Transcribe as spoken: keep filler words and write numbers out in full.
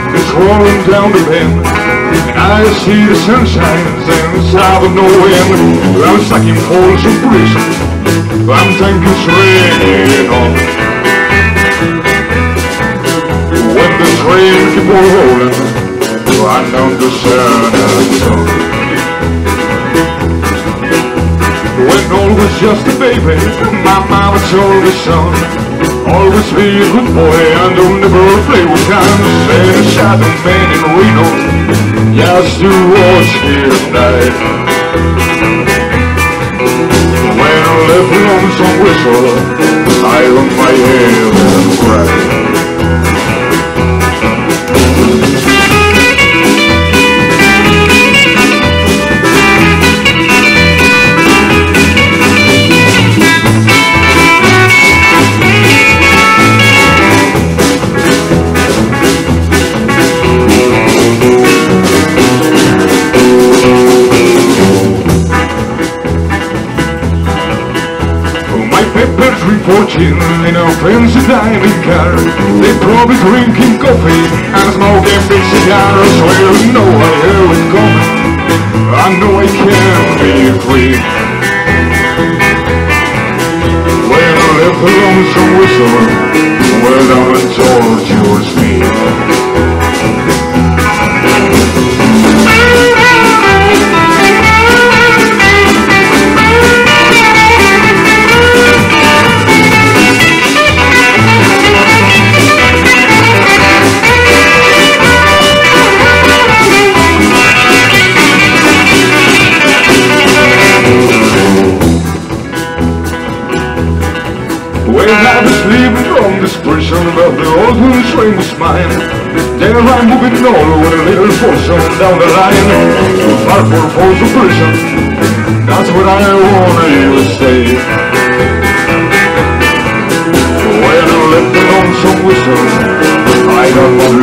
is rolling down the bend, and I see the sunshine inside of no wind. I'm stuck in falls of prison, I'm thinking straight on. When the train keep on rolling, I know the San Antonio. When all was just a baby, my mama told me, son, always be a good boy and don't never play with guns. And a shadow man in Reno, just to watch him die. When I left lonesome whistle, I hung my head and cried. Reporting in a fancy dining car, they probably drinking coffee and smoking big cigars. Well, you know I hear it coming, I know I can't be free. When I left a lonesome whistle, well, down and tortures me. When I was leaving from this prison, but the old wound's ring was mine. Then I'm moving on with a little portion down the line. Too far for falls of prison, that's what I wanna you to stay. When I left the lonesome whistle, I got my